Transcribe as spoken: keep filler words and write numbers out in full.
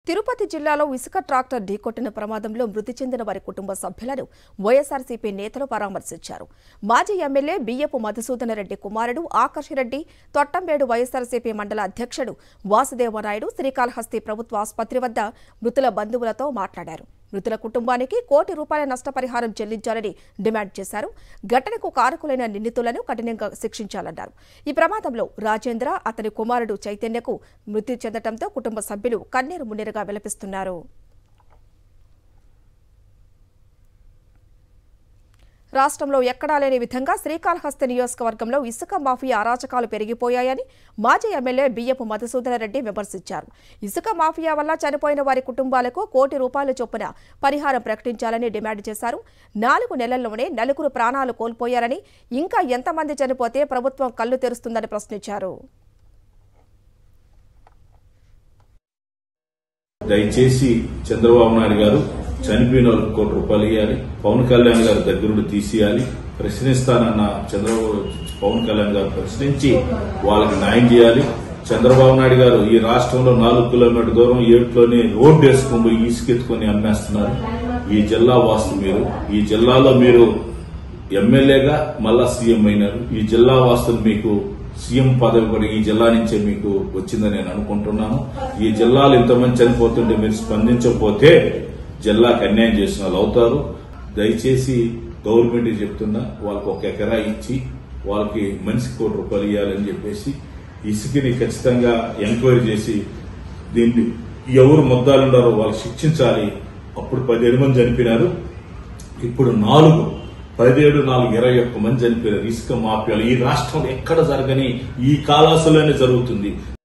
తిరుపతి జిల్లాలో ఇసుక ట్రాక్టర్ ఢీకొట్టిన ప్రమాదంలో మృతి చెందిన వారి కుటుంబ సభ్యులను వైఎస్ఆర్సీపీ నేతలు పరామర్శించారు. మాజీ ఎమ్మెల్యే బియ్యపు మధుసూదన రెడ్డి కుమారుడు ఆకాష్ రెడ్డి, తొట్టంబేడు వైఎస్ఆర్సీపీ మండల అధ్యక్షుడు వాసుదేవనాయుడు శ్రీకాళహస్తి ప్రభుత్వ ఆసుపత్రి వద్ద మృతుల బంధువులతో మాట్లాడారు. మృతుల కుటుంబానికి కోటి రూపాయల నష్టపరిహారం చెల్లించాలని డిమాండ్ చేశారు. ఘటనకు కారకులైన నిందితులను కఠినంగా శిక్షించాలన్నారు. ఈ ప్రమాదంలో రాజేంద్ర, అతని కుమారుడు చైతన్యకు మృతి చెందడంతో కుటుంబ సభ్యులు కన్నీరు మున్నీరుగా విలపిస్తున్నారు. రాష్ట్రంలో ఎక్కడా లేని విధంగా శ్రీకాళహస్తి నియోజకవర్గంలో ఇసుక మాఫియా అరాచకాలు పెరిగిపోయాయని మాజీ ఎమ్మెల్యే బియ్యపు మధుసూదన రెడ్డి విమర్శించారు. ఇసుక మాఫియా వల్ల చనిపోయిన వారి కుటుంబాలకు కోటి రూపాయల చొప్పున పరిహారం ప్రకటించాలని డిమాండ్ చేశారు. నాలుగు నెలల్లోనే నలుగురు ప్రాణాలు కోల్పోయారని, ఇంకా ఎంతమంది చనిపోతే ప్రభుత్వం కళ్లు తెరుస్తుందని ప్రశ్నించారు. దయచేసి చంద్రబాబు నాయుడు గారు చనిపోయిన వాళ్ళకి కోటి రూపాయలు ఇవ్వాలి, పవన్ కళ్యాణ్ గారు దగ్గరుండి తీసేయాలి. ప్రశ్నిస్తానన్న చంద్రబాబు పవన్ కళ్యాణ్ గారు ప్రశ్నించి వాళ్ళకి న్యాయం చేయాలి. చంద్రబాబు నాయుడు గారు ఈ రాష్ట్రంలో నాలుగు కిలోమీటర్ దూరం ఏడులోనే రోడ్డు వేసుకుని పోయి ఇసుకెత్తుకుని అమ్మేస్తున్నారు. ఈ జిల్లా వాస్తు మీరు, ఈ జిల్లాలో మీరు ఎమ్మెల్యేగా మళ్ళా సీఎం అయినారు. ఈ జిల్లా వాస్తులు మీకు సీఎం పదవి కూడా ఈ జిల్లా నుంచే మీకు వచ్చిందని నేను అనుకుంటున్నాను. ఈ జిల్లాలో ఇంతమంది చనిపోతుంటే మీరు స్పందించకపోతే జిల్లాకు అన్యాయం చేసిన వాళ్ళు అవుతారు. దయచేసి గవర్నమెంట్ చెప్తున్నా, వాళ్ళకి ఒక ఎకరా ఇచ్చి వాళ్ళకి మనిషికి కోటి రూపాయలు ఇవ్వాలని చెప్పేసి ఇసుకని ఖచ్చితంగా ఎంక్వైరీ చేసి దీన్ని ఎవరు ముద్దాలున్నారో వాళ్ళు శిక్షించాలి. అప్పుడు పదిహేడు మంది చనిపోయినారు, ఇప్పుడు నాలుగు పదిహేడు నాలుగు ఇరవై ఒక్క మంది చనిపోయారు. ఇసుక మాఫియాలు ఈ రాష్ట్రంలో ఎక్కడ జరగని ఈ కాలాసులోనే జరుగుతుంది.